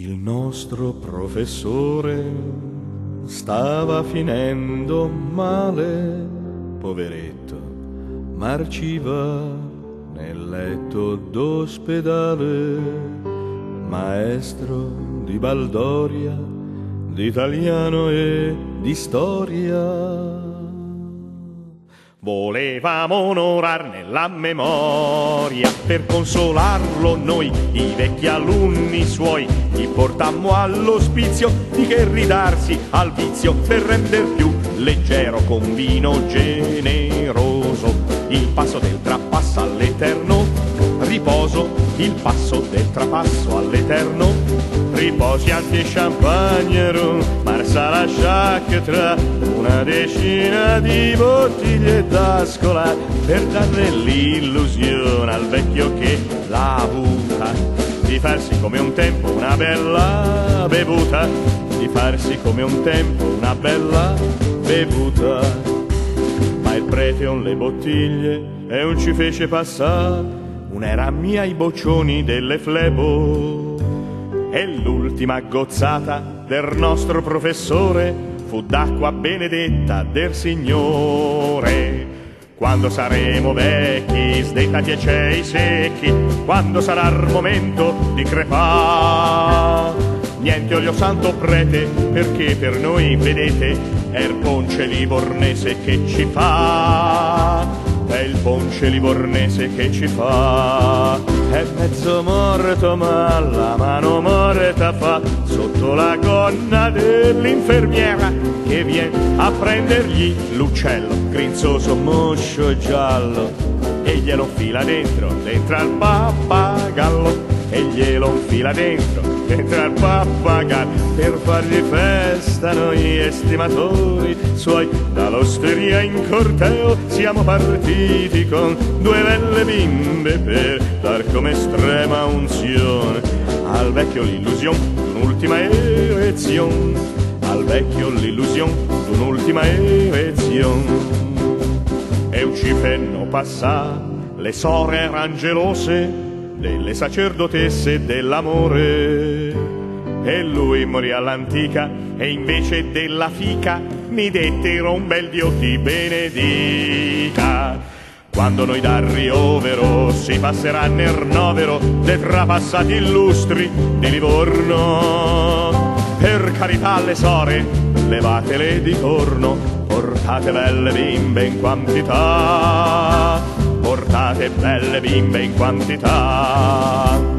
Il nostro professore stava finendo male, poveretto, marciva nel letto d'ospedale. Maestro di baldoria, di italiano e di storia. Volevamo onorarne la memoria, per consolarlo noi, i vecchi alunni suoi, gli portammo all'ospizio di che ridarsi al vizio, per render più leggero con vino generoso il passo del trapasso all'eterno riposo, il passo del trapasso all'eterno riposi. Anti-champagne, rum, marsala sciacche tra una decina di bottiglie da scolare, per darne l'illusione al vecchio che l'ha avuta di farsi come un tempo una bella bevuta, di farsi come un tempo una bella bevuta. Ma il prete on le bottiglie e non ci fece passare un'era mia i boccioni delle flebo. E l'ultima gozzata del nostro professore fu d'acqua benedetta del Signore. Quando saremo vecchi, sdettati e cei secchi, quando sarà il momento di crepà, niente olio santo prete, perché per noi, vedete, è il ponce livornese che ci fa. È il ponce livornese che ci fa. È mezzo morto ma la mano morta fa, sotto la gonna dell'infermiera che viene a prendergli l'uccello grinzoso, moscio e giallo, e glielo fila dentro al pappagallo, e glielo infila dentro al pappagallo, per fargli festa noi estimatori suoi. Dall'osteria in corteo siamo partiti con due belle bimbe per dar come estrema unzione al vecchio l'illusion d'un'ultima erezione, al vecchio l'illusion d'un'ultima erezione. E un cifenno passà, le sore eran gelose delle sacerdotesse dell'amore, e lui morì all'antica, e invece della fica mi dettero un bel Dio ti benedica. Quando noi dal riovero si passerà nel novero dei trapassati illustri di Livorno, per carità alle sore levatele di torno, portate belle bimbe in quantità, portate belle bimbe in quantità.